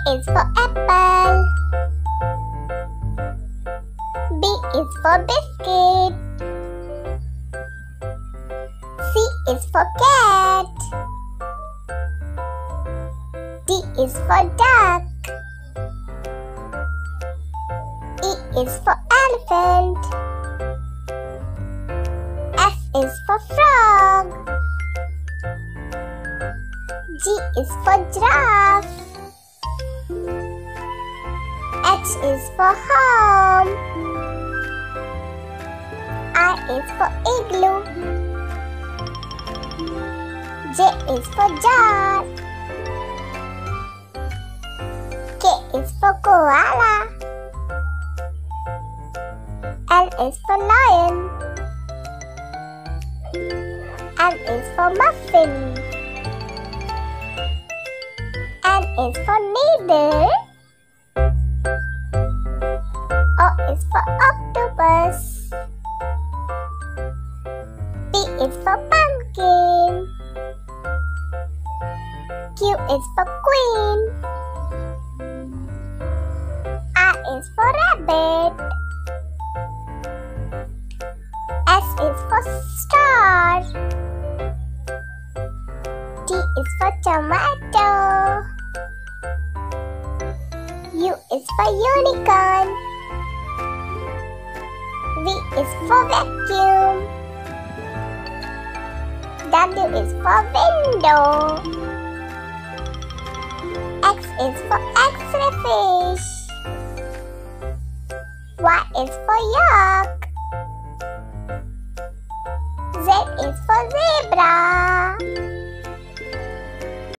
is for apple. B is for biscuit. C is for cat. D is for duck. E is for elephant. F is for frog. G is for giraffe. H is for home. I is for igloo. J is for jar. K is for koala. L is for lion. M is for muffin. N is for needle. O is for octopus. P is for pumpkin. Q is for queen. R is for rabbit. S is for star. T is for tomato. U is for unicorn. V is for vacuum. W is for window. X is for X-ray fish. Y is for yak. Z is for zebra.